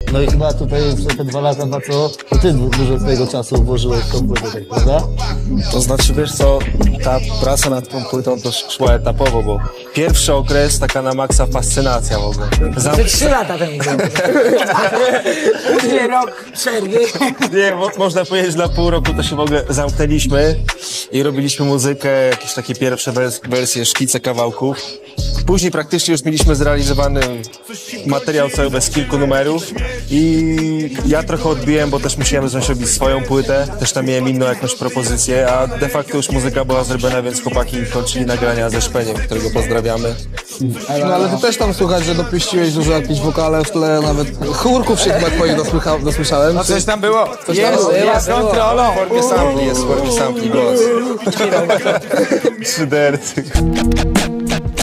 No i chyba tutaj przez te 2 lata, to ty dużo swojego czasu włożyłeś w tą płytę, tak, prawda? To znaczy, wiesz co, ta praca nad tą płytą to szła etapowo, bo pierwszy okres taka na maksa fascynacja w ogóle. Że 3 lata temu było. Później rok przerwy. Nie, można powiedzieć, że na pół roku to się w ogóle zamknęliśmy i robiliśmy muzykę, jakieś takie pierwsze wersje, szkice kawałków. Później praktycznie już mieliśmy zrealizowany materiał cały bez kilku numerów i ja trochę odbiłem, bo też musiałem zacząć robić swoją płytę, też tam miałem inną jakąś propozycję, a de facto już muzyka była zrobiona, więc chłopaki kończyli nagrania ze Szpeniem, którego pozdrawiamy. No ale ty też tam słychać, że dopuściłeś dużo jakichś wokale w tle, nawet chórków się chyba twoich dosłyszałem. No coś tam było. Jest kontrolą. W formie sampli, jest w formie sampli głos. 3 dercy.